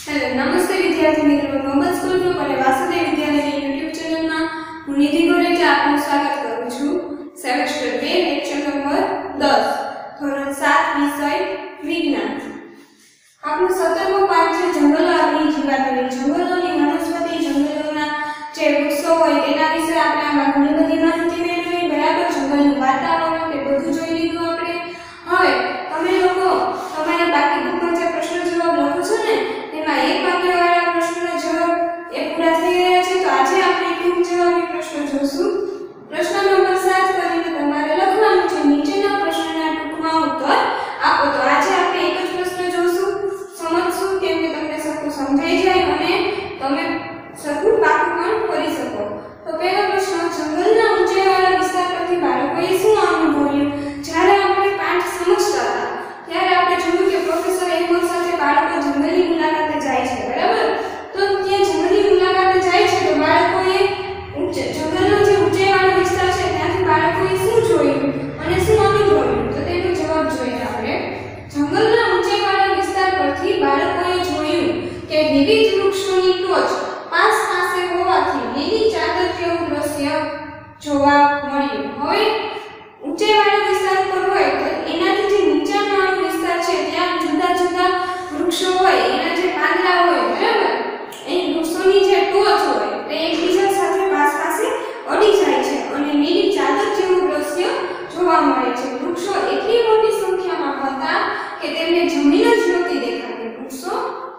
hello नमस्ते विद्यार्थी मित्रों नोबल स्कूल ग्रुप અને વાસુદેવ વિદ્યાલયની YouTube ચેનલમાં હું નિધિ ગોરેચા આપનું સ્વાગત કરું છું સેમેસ્ટર 2 લેક્ચર નંબર 10 ધોરણ 7 વિષય વિજ્ઞાન આપણો 17મો પાઠ છે જંગલો આપણી જીવાદોરી જંગલોની વનસ્પતિ જંગલોના જે વૃક્ષો હોય તેના વિશે આપણે આમાં ઘણી બધી માહિતી મેળવી બરાબર જંગલનું વાતાવરણ તે બધું જોઈ લીધું આપણે હવે તમે લોકો તમારા બાકી બુકમાં જે પ્રશ્ન જવાબ લખો છો ને તેમાં એક વાક્યવાળા પ્રશ્નના જવાબ એ પૂરા થઈ ગયા છે તો આજે આપણે ટૂંક જવાબી પ્રશ્ન જોશું પ્રશ્ન નંબર 7 કરીને તમારે લખવાનું છે નીચેના પ્રશ્નના ટૂંકમાં ઉત્તર આપો તો આજે આપણે એક જ પ્રશ્ન જોશું સમજશું કેમ કે તમને સરખું સમજાઈ જાય અને તમે સરખું પાકું પણ કરી શકો તો પહેલો પ્રશ્ન જંગલના ઊંચાઈવાળા વિસ્તાર પરથી બાળકોએ શું અનુભવ્યું જ્યારે આપણે પાઠ સમજતા હતા ત્યારે આપણે જોયું કે પ્રોફેસર અહેમદ સાથે બાળકો જંગલની મુલાકાતે જાય છે બરાબર તો ત્યાં જંગલની મુલાકાતે જાય છે તો બાળકોએ જંગલનો જે ઊંચાઈવાળો વિસ્તાર છે ત્યાંથી બાળકોએ શું જોયું અને શું અનુભવ્યું તો તેનો જવાબ જોઈએ આપણે જંગલના ઊંચાઈવાળા વિસ્તાર પરથી બાળકોએ જોયું કે વિવિધ વૃક્ષોની ટોચ પાસે હોવાથી લીલી ચાદર જેવું દ્રશ્ય જોવા મળ્યું હવે ઊંચાઈવાળા વિસ્તાર પર હોય તો એનાથી જે નીચાણવાળો વિસ્તાર છે ત્યાં જુદા જુદા વૃક્ષો હોય એના જે પાંદડા હોય બરાબર એ વૃક્ષોની જે ટોચ હોય તે એકબીજા સાથે પાસે અડી જાય છે અને લીલી ચાદર જેવું દ્રશ્ય જોવા મળે છે વૃક્ષો એટલી મોટી સંખ્યામાં હતા કે તેમને જમીન જ નહોતી દેખાતી વૃક્ષો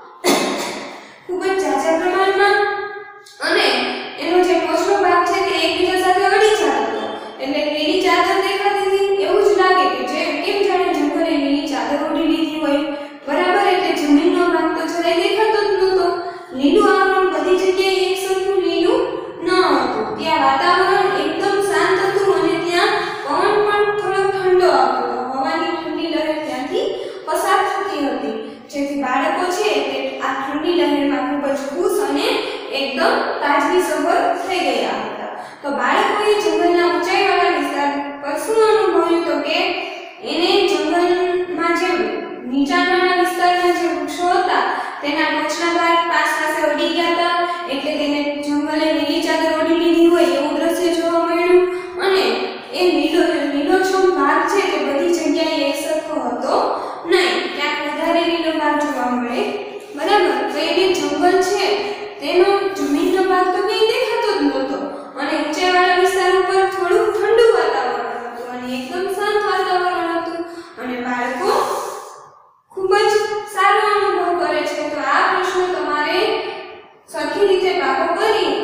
ખૂબ જ ઝાઝા પ્રમાણમાં અને એનો જે ટોચનો ભાગ છે તે એકબીજા સાથે અડી જતો હતો એટલે લીલી ચાદર દેખાતી હતી એવું જ લાગે કે જે કેમ જાણે જંગલે લીલી ચાદર ઓઢી લીધી હોય બરાબર એટલે જમીનનો ભાગ તો જરાય દેખાતો જ નહોતો લીલું આવરણ બધી જગ્યાએ એકસરખું લીલું ન હતું ત્યાં વાતાવરણ એકદમ શાંત હતું અને ત્યાં પવન પણ થોડો ઠંડો આવતો હતો હવાની ઠંડી લહેર ત્યાંથી પસાર થતી હતી જેથી બાળકો છે તે આ ઠંડી લહેરમાં ખૂબ જ ખુશ અને એકદમ તાજગીસભર થઈ ગયા હતા તો બાળકોએ જંગલના ઊંચાઈવાળા વિસ્તાર પર શું અનુભવ્યું તો કે એને જંગલમાં જે નીચાણવાળા વિસ્તારના જે વૃક્ષો હતા તેના ટોચના ભાગ પાસે અડી ગયા હતા એટલે તેને જંગલે લીલી ચાદર ઓઢી લીધી હોય એવું દ્રશ્ય જોવા મળ્યું અને એ લીલોછમ ભાગ છે તે બધી જગ્યાએ એકસરખો હતો નહીં ક્યાંક વધારે લીલો ભાગ જોવા મળે બરાબર તો એને જંગલ છે તેનો જમીનનો ભાગ તો ક્યાંય દેખાતો જ નહોતો અને ઊંચાઈવાળા વિસ્તાર ઉપર થોડું ઠંડુ વાતાવરણ હતું અને એકદમ શાંત વાતાવરણ હતું અને બાળકો ખૂબ જ સારો અનુભવ કરે છે તો આ પ્રશ્ન તમારે સરખી રીતે પાકો કરી